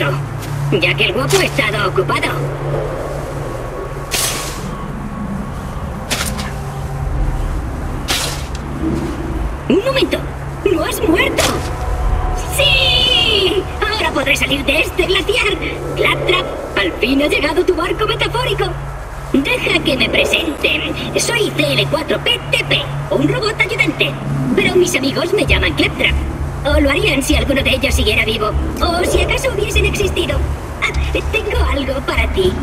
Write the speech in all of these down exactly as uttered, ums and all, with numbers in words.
esto, ya que el guapo ha estado ocupado. ¡Un momento! ¡No has muerto! ¡Sí! Ahora podré salir de este glaciar. Claptrap, al fin ha llegado tu barco metafórico. Deja que me presente. Soy C L cuatro P T P, un robot ayudante. Pero mis amigos me llaman Claptrap. O lo harían si alguno de ellos siguiera vivo. O si acaso hubiesen existido. Ah, tengo algo para ti.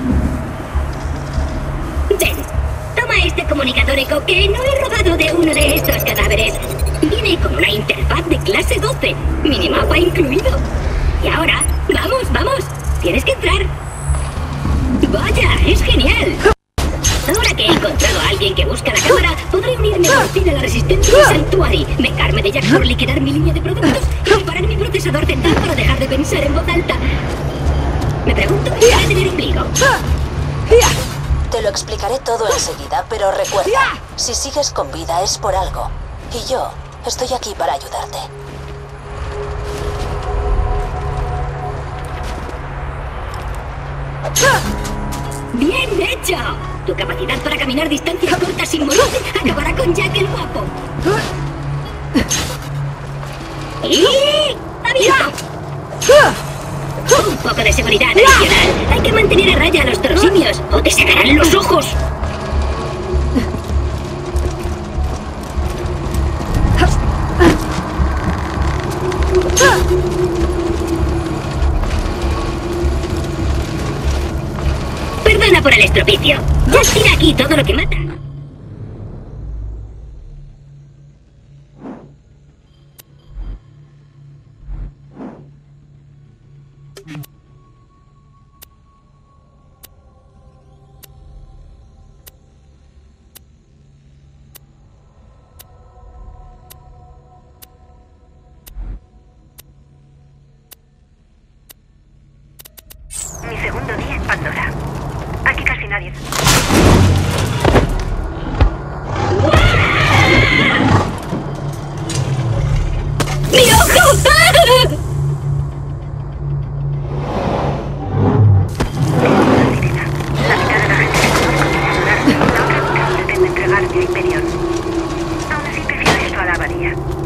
Ven, toma este comunicador eco que no he robado de uno de estos cadáveres. Viene con una interfaz de clase doce, minimapa incluido. Y ahora, vamos, vamos, tienes que entrar. ¡Vaya, es genial! Ahora que he encontrado a alguien que busca la cámara, podré unirme por fin a la resistencia de Sanctuary, vengarme de Jack por liquidar mi línea de productos y reparar mi procesador central para dejar de pensar en voz alta. Me pregunto qué quiere tener ombligo. Te lo explicaré todo enseguida, pero recuerda, si sigues con vida es por algo. Y yo estoy aquí para ayudarte. ¡Bien hecho! Tu capacidad para caminar distancias cortas sin morir acabará con Jack el guapo. ¡Y! ¡Abierto! Un poco de seguridad adicional. Hay que mantener a raya a los torosimios o te sacarán los ojos. Perdona por el estropicio. Ya tira aquí todo lo que mata. Mi segundo día en Pandora. Aquí casi nadie. ¡Mi ojo! La mitad de la gente que conozco quiere ayudarme, la otra mitad pretende entregarme a Hyperion. Aún así prefiero esto a la abadía.